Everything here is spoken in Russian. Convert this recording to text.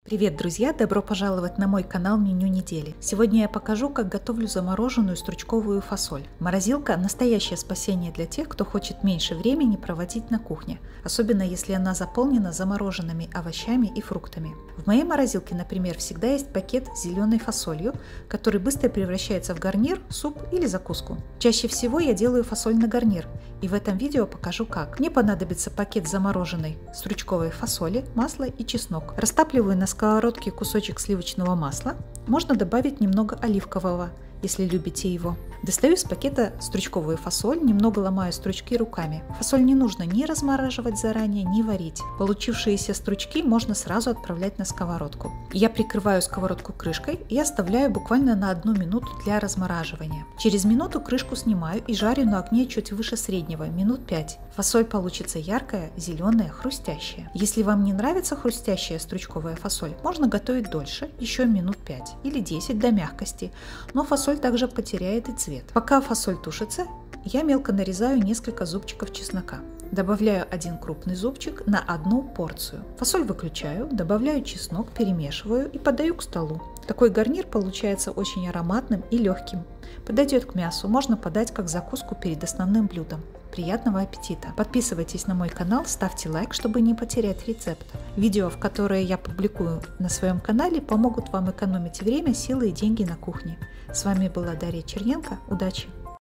Привет, друзья! Добро пожаловать на мой канал Меню недели. Сегодня я покажу, как готовлю замороженную стручковую фасоль. Морозилка – настоящее спасение для тех, кто хочет меньше времени проводить на кухне, особенно если она заполнена замороженными овощами и фруктами. В моей морозилке, например, всегда есть пакет с зеленой фасолью, который быстро превращается в гарнир, суп или закуску. Чаще всего я делаю фасоль на гарнир, и в этом видео покажу как. Мне понадобится пакет замороженной стручковой фасоли, масло и чеснок. Растапливаю на сковородке кусочек сливочного масла, можно добавить немного оливкового, если любите его. Достаю из пакета стручковую фасоль, немного ломаю стручки руками. Фасоль не нужно ни размораживать заранее, ни варить. Получившиеся стручки можно сразу отправлять на сковородку. Я прикрываю сковородку крышкой и оставляю буквально на 1 минуту для размораживания. Через минуту крышку снимаю и жарю на огне чуть выше среднего, минут 5. Фасоль получится яркая, зеленая, хрустящая. Если вам не нравится хрустящая стручковая фасоль, можно готовить дольше, еще минут 5 или 10 до мягкости, но фасоль также потеряет и цвет. Пока фасоль тушится, я мелко нарезаю несколько зубчиков чеснока. Добавляю 1 крупный зубчик на 1 порцию. Фасоль выключаю, добавляю чеснок, перемешиваю и подаю к столу. Такой гарнир получается очень ароматным и легким. Подойдет к мясу, можно подать как закуску перед основным блюдом. Приятного аппетита! Подписывайтесь на мой канал, ставьте лайк, чтобы не потерять рецепт. Видео, в которые я публикую на своем канале, помогут вам экономить время, силы и деньги на кухне. С вами была Дарья Черненко. Удачи!